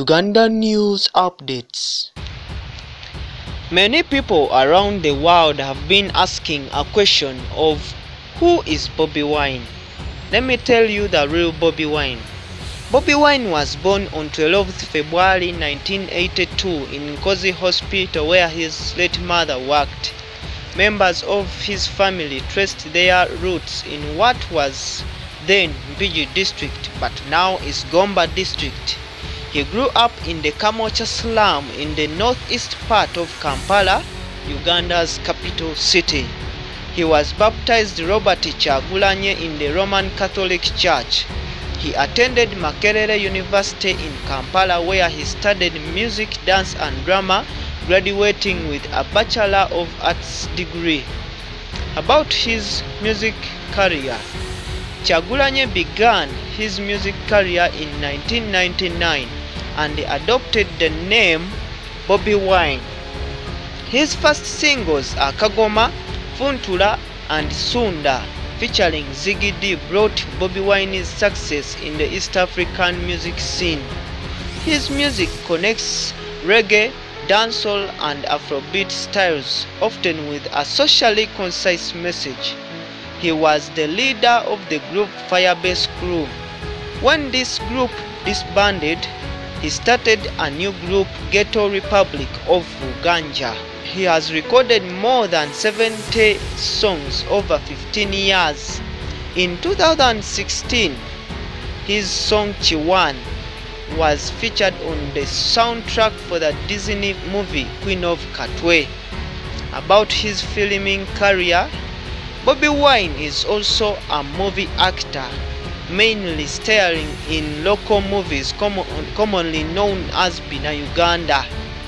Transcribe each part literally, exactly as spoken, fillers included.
Uganda news updates. Many people around the world have been asking a question of who is BobiWine. Let me tell you the real BobiWine. BobiWine was born on twelfth February nineteen eighty-two in Nkozi Hospital where his late mother worked. Members of his family traced their roots in what was then Mbiji district but now is Gomba district. He grew up in the Kamocha slum in the northeast part of Kampala, Uganda's capital city. He was baptized Robert Kyagulanyi in the Roman Catholic Church. He attended Makerere University in Kampala where he studied music, dance and drama, graduating with a Bachelor of Arts degree. About his music career, Kyagulanyi began his music career in nineteen ninety-nine and adopted the name BobiWine. His first singles are Kagoma, Funtula and Sunda, featuring Ziggy D, brought BobiWine's success in the East African music scene. His music connects reggae, dancehall and Afrobeat styles, often with a socially concise message. He was the leader of the group Firebase Crew. When this group disbanded, he started a new group, Ghetto Republic of Uganda. He has recorded more than seventy songs over fifteen years. In two thousand sixteen, his song Chiwan was featured on the soundtrack for the Disney movie Queen of Katwe. About his filming career, BobiWine is also a movie actor, mainly starring in local movies common, commonly known as Bina Uganda.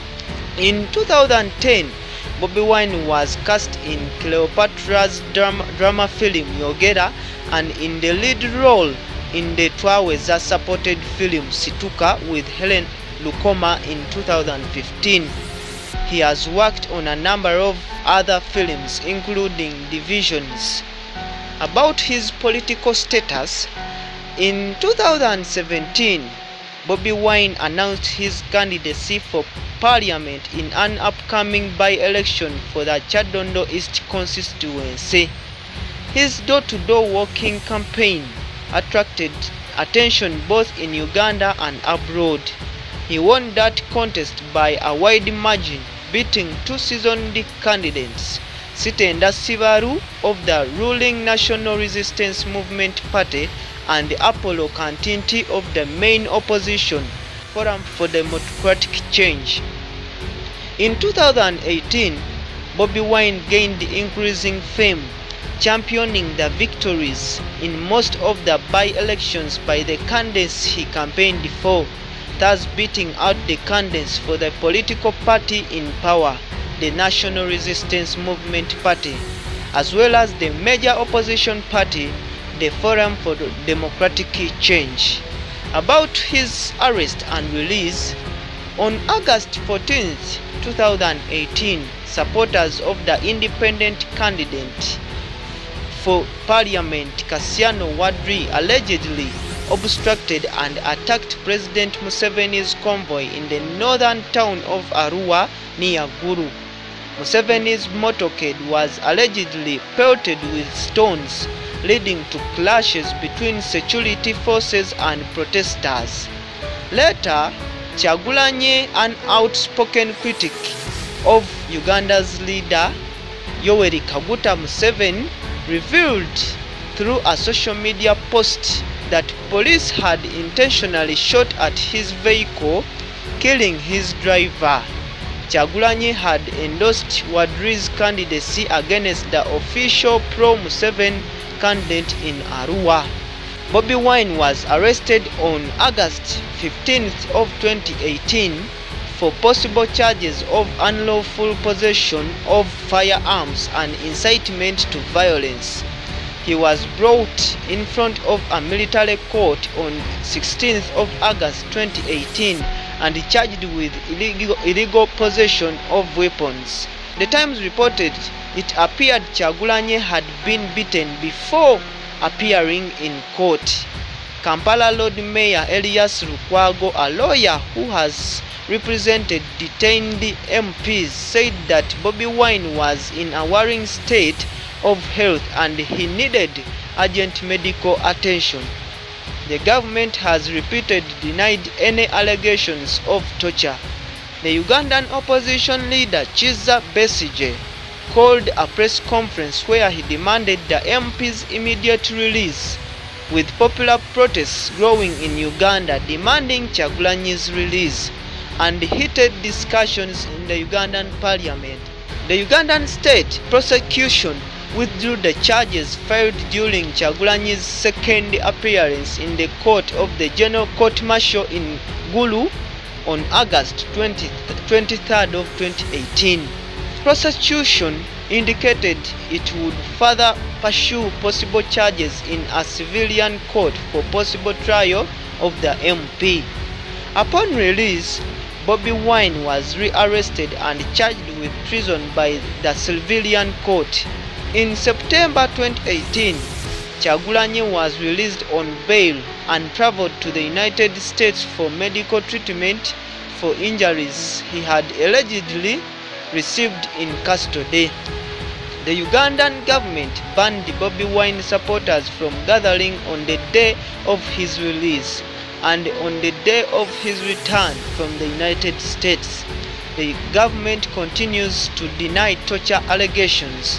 In two thousand ten, BobiWine was cast in Cleopatra's drama, drama film Yogera and in the lead role in the Twaweza supported film Situka with Helen Lukoma in two thousand fifteen. He has worked on a number of other films including Divisions. About his political status, in two thousand seventeen, BobiWine announced his candidacy for parliament in an upcoming by-election for the Kyadondo East constituency. His door-to-door walking campaign attracted attention both in Uganda and abroad. He won that contest by a wide margin, beating two seasoned candidates, Sitenda Sibaru of the ruling National Resistance Movement Party and Apollo Kantinti of the main opposition, Forum for Democratic Change. In two thousand eighteen, BobiWine gained increasing fame, championing the victories in most of the by-elections by the candidates he campaigned for, thus beating out the candidates for the political party in power, the National Resistance Movement Party, as well as the major opposition party, the Forum for Democratic Change. About his arrest and release, on August fourteenth, two thousand eighteen, supporters of the independent candidate for parliament Kassiano Wadri allegedly obstructed and attacked President Museveni's convoy in the northern town of Arua near Gulu. Museveni's motorcade was allegedly pelted with stones, leading to clashes between security forces and protesters. Later, Kyagulanyi, an outspoken critic of Uganda's leader Yoweri Kaguta Museveni, revealed through a social media post that police had intentionally shot at his vehicle, killing his driver. Kyagulanyi had endorsed Wadri's candidacy against the official pro-Museveni candidate in Arua. BobiWine was arrested on August fifteenth of twenty eighteen for possible charges of unlawful possession of firearms and incitement to violence. He was brought in front of a military court on sixteenth of August twenty eighteen and charged with illegal, illegal possession of weapons. The Times reported it appeared Kyagulanyi had been beaten before appearing in court. Kampala Lord Mayor Elias Lukwago, a lawyer who has represented detained M Ps, said that BobiWine was in a worrying state of health and he needed urgent medical attention. The government has repeatedly denied any allegations of torture. The Ugandan opposition leader Kizza Besigye called a press conference where he demanded the M P's immediate release, with popular protests growing in Uganda demanding Kyagulanyi's release and heated discussions in the Ugandan parliament. The Ugandan state prosecution withdrew the charges filed during Kyagulanyi's second appearance in the court of the General Court Martial in Gulu on August twenty-third of twenty eighteen. Prosecution indicated it would further pursue possible charges in a civilian court for possible trial of the M P. Upon release, BobiWine was rearrested and charged with treason by the civilian court. In September twenty eighteen, Kyagulanyi was released on bail and traveled to the United States for medical treatment for injuries he had allegedly received in custody. The Ugandan government banned BobiWine supporters from gathering on the day of his release and on the day of his return from the United States. The government continues to deny torture allegations.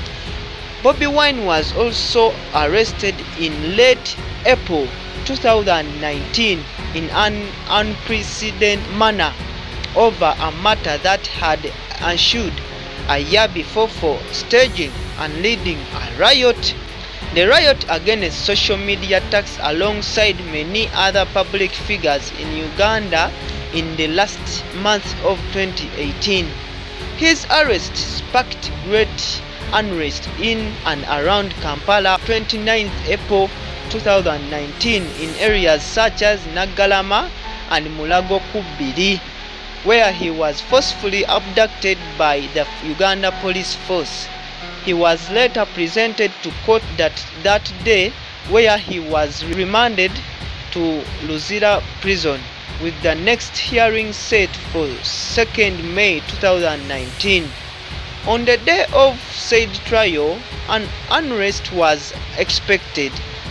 BobiWine was also arrested in late April two thousand nineteen in an unprecedented manner over a matter that had ensued a year before for staging and leading a riot. The riot against social media attacks alongside many other public figures in Uganda in the last month of twenty eighteen. His arrest sparked great unrest in and around Kampala twenty-ninth April two thousand nineteen in areas such as Nagalama and Mulago Kubiri, where he was forcefully abducted by the Uganda police force. He was later presented to court that, that day, where he was remanded to Luzira prison, with the next hearing set for second May two thousand nineteen. On the day of said trial, an unrest was expected,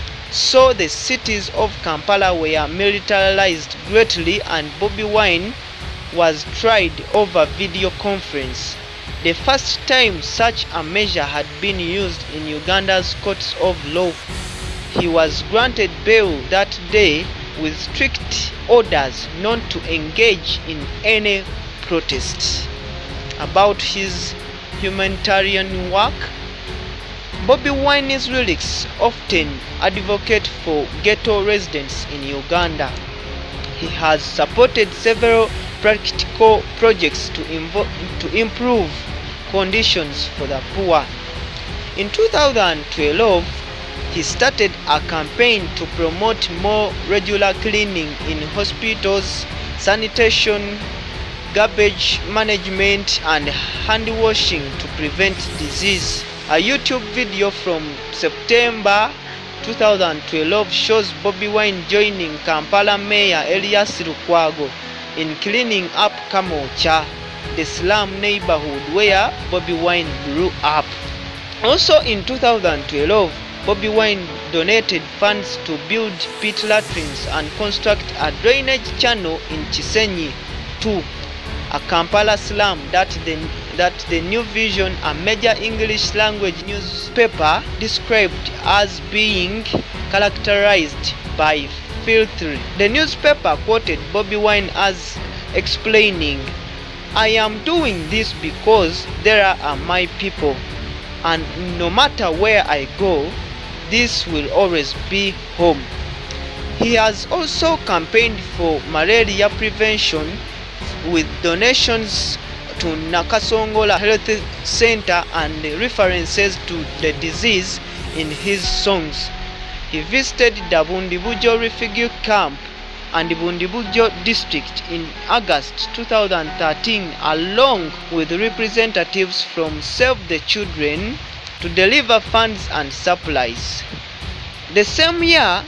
so the cities of Kampala were militarized greatly and BobiWine was tried over video conference, the first time such a measure had been used in Uganda's courts of law. He was granted bail that day with strict orders not to engage in any protest. About his humanitarian work, BobiWine's lyrics often advocate for ghetto residents in Uganda. He has supported several practical projects to, to improve conditions for the poor. In two thousand twelve, he started a campaign to promote more regular cleaning in hospitals, sanitation, garbage management, and hand washing to prevent disease. A YouTube video from September two thousand twelve shows BobiWine joining Kampala Mayor Elias Lukwago in cleaning up Kamocha, the slum neighborhood where BobiWine grew up. Also in two thousand twelve, BobiWine donated funds to build pit latrines and construct a drainage channel in Chisenyi two, a Kampala slum that the, that the New Vision, a major English language newspaper, described as being characterized by filthy. The newspaper quoted BobiWine as explaining, "I am doing this because there are my people, and no matter where I go, this will always be home." He has also campaigned for malaria prevention with donations to Nakasongola Health Center and references to the disease in his songs. He visited the Bundibujo refugee camp and Bundibujo district in August two thousand thirteen along with representatives from Save the Children to deliver funds and supplies. The same year,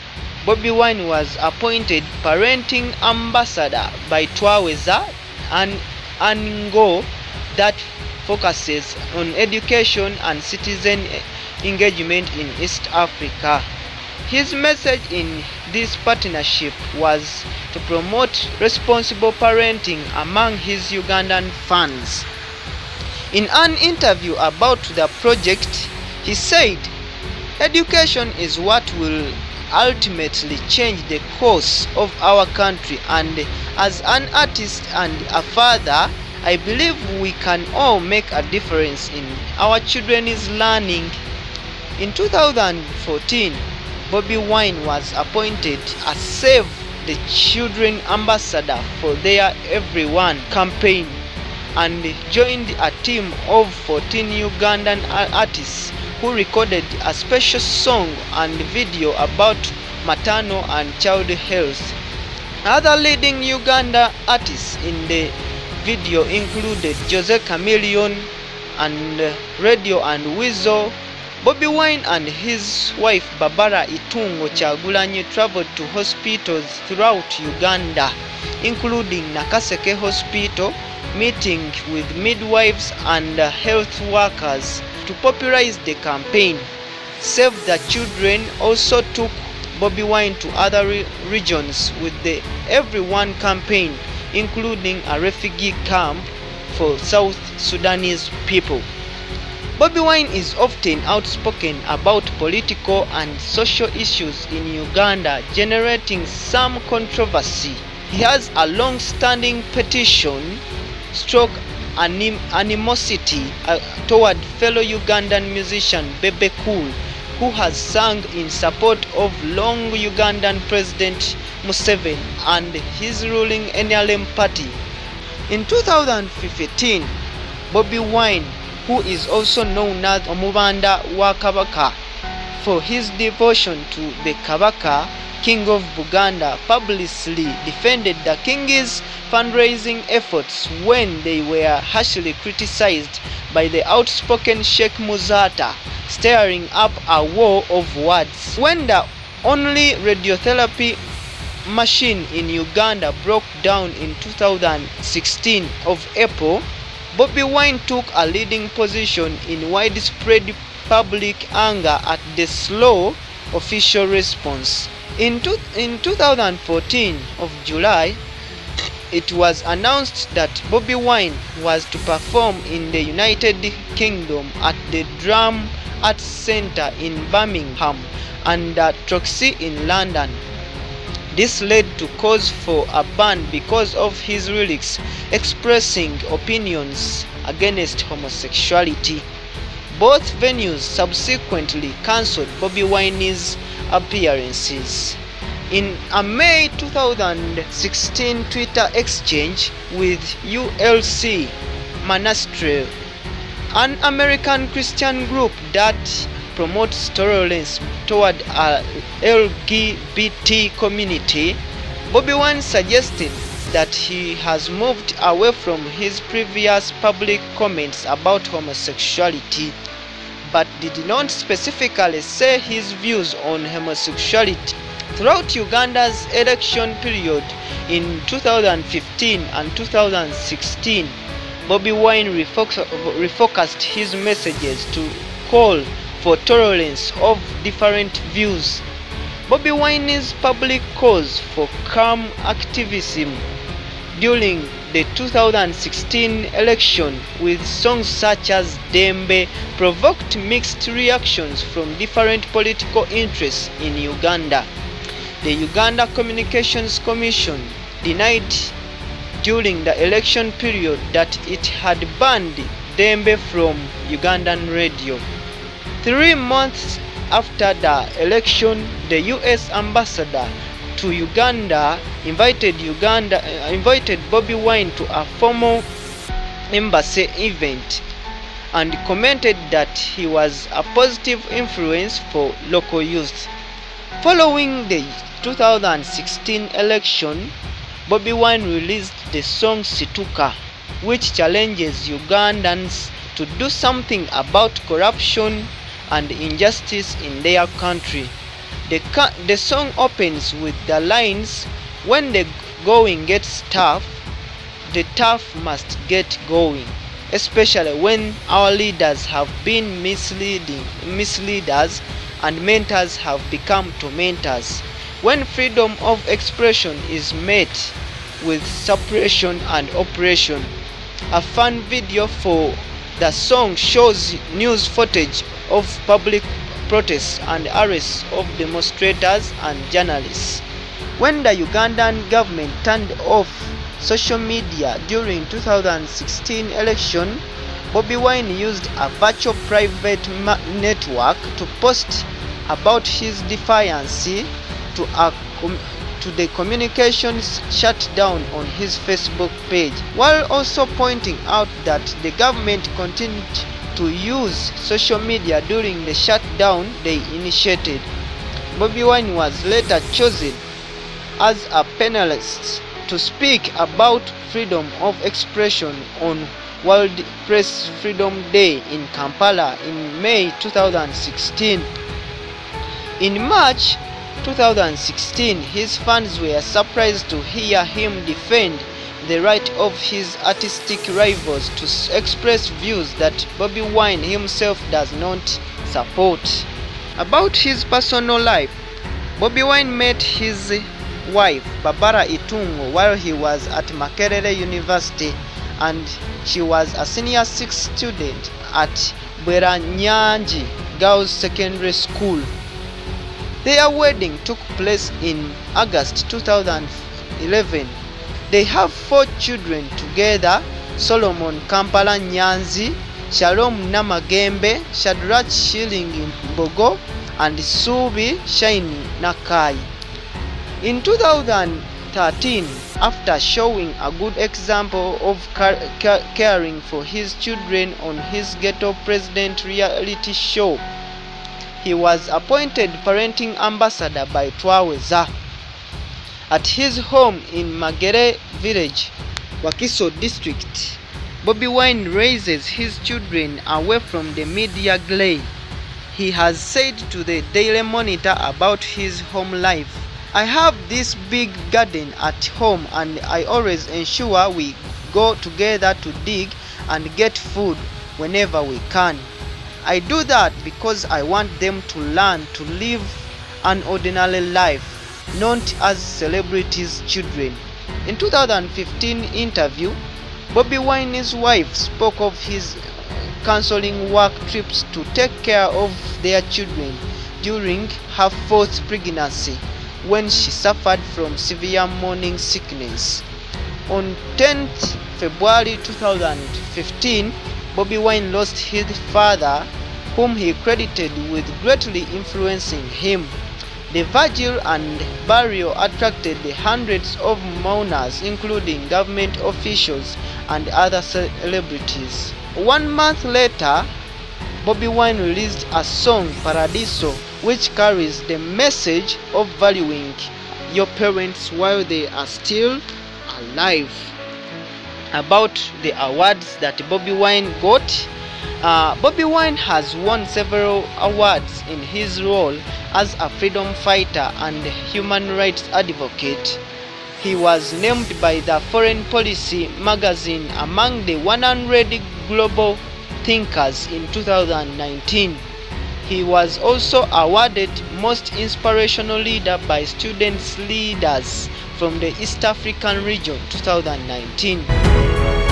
BobiWine was appointed parenting ambassador by Twaweza, an angle that focuses on education and citizen engagement in East Africa. His message in this partnership was to promote responsible parenting among his Ugandan fans. In an interview about the project, he said, "Education is what will ultimately change the course of our country, and as an artist and a father, I believe we can all make a difference in our children's learning." In two thousand fourteen, BobiWine was appointed as Save the Children ambassador for their Everyone campaign and joined a team of fourteen Ugandan artists who recorded a special song and video about maternal and child health. Other leading Uganda artists in the video included Jose Chameleone and Radio and Weasel. BobiWine and his wife Barbara Itungo Kyagulanyi traveled to hospitals throughout Uganda, including Nakaseke Hospital, meeting with midwives and health workers to popularize the campaign. Save the Children also took BobiWine to other re regions with the Everyone campaign, including a refugee camp for South Sudanese people. BobiWine is often outspoken about political and social issues in Uganda, generating some controversy. He has a long-standing petition stroke anim animosity uh, toward fellow Ugandan musician Bebe Cool, who has sung in support of long Ugandan President Museveni and his ruling N L M party. In two thousand fifteen, BobiWine, who is also known as Omubanda wa Kabaka for his devotion to the Kabaka, King of Buganda, publicly defended the king's fundraising efforts when they were harshly criticized by the outspoken Sheikh Muzata, stirring up a war of words. When the only radiotherapy machine in Uganda broke down in two thousand sixteen of April, BobiWine took a leading position in widespread public anger at the slow official response. In, two, in two thousand fourteen of July, it was announced that BobiWine was to perform in the United Kingdom at the Drum Arts Centre in Birmingham and at Troxy in London. This led to calls for a ban because of his lyrics expressing opinions against homosexuality. Both venues subsequently cancelled BobiWine's appearances. In a May two thousand sixteen Twitter exchange with U L C Monastery, an American Christian group that promotes tolerance toward a L G B T community, BobiWine suggested that he has moved away from his previous public comments about homosexuality, but did not specifically say his views on homosexuality. Throughout Uganda's election period in two thousand fifteen and two thousand sixteen, BobiWine refocused his messages to call for tolerance of different views. BobiWine's public calls for calm activism during the two thousand sixteen election with songs such as Dembe provoked mixed reactions from different political interests in Uganda. The Uganda Communications Commission denied during the election period that it had banned Dembe from Ugandan radio. Three months after the election, the U S ambassador to Uganda invited Uganda uh, invited BobiWine to a formal embassy event and commented that he was a positive influence for local youth. Following the two thousand sixteen election, BobiWine released the song Situka, which challenges Ugandans to do something about corruption and injustice in their country. The, the song opens with the lines, "When the going gets tough, the tough must get going," especially when our leaders have been misleading, misleaders and mentors have become tormentors. When freedom of expression is met with suppression and oppression. A fan video for the song shows news footage of public protests and arrests of demonstrators and journalists. When the Ugandan government turned off social media during two thousand sixteen election, BobiWine used a virtual private network to post about his defiance to, a to the communications shutdown on his Facebook page, while also pointing out that the government continued to use social media during the shutdown they initiated. BobiWine was later chosen as a panelist to speak about freedom of expression on World Press Freedom Day in Kampala in May two thousand sixteen. In March two thousand sixteen, his fans were surprised to hear him defend the right of his artistic rivals to express views that BobiWine himself does not support. About his personal life, BobiWine met his wife Barbara Itungo while he was at Makerere University, and she was a senior six student at Bweranyangi Girls Secondary School. Their wedding took place in August two thousand eleven. They have four children together: Solomon Kampala Nyanzi, Shalom Namagembe, Shadrach Shilingi Mbogo, and Subi Shaini Nakai. In two thousand thirteen, after showing a good example of caring for his children on his Ghetto President reality show, he was appointed parenting ambassador by Twaweza. At his home in Magere village, Wakiso district, BobiWine raises his children away from the media glare. He has said to the Daily Monitor about his home life, "I have this big garden at home and I always ensure we go together to dig and get food whenever we can. I do that because I want them to learn to live an ordinary life, not as celebrities' children." In two thousand fifteen interview, BobiWine's wife spoke of his counseling work trips to take care of their children during her fourth pregnancy, when she suffered from severe morning sickness. On tenth February two thousand fifteen, BobiWine lost his father, whom he credited with greatly influencing him. The vigil and burial attracted hundreds of mourners, including government officials and other celebrities. One month later, BobiWine released a song, Paradiso, which carries the message of valuing your parents while they are still alive. About the awards that BobiWine got, uh, BobiWine has won several awards in his role as a freedom fighter and human rights advocate. He was named by the Foreign Policy magazine among the one hundred global thinkers in two thousand nineteen. He was also awarded Most Inspirational Leader by Students Leaders from the East African Region two thousand nineteen.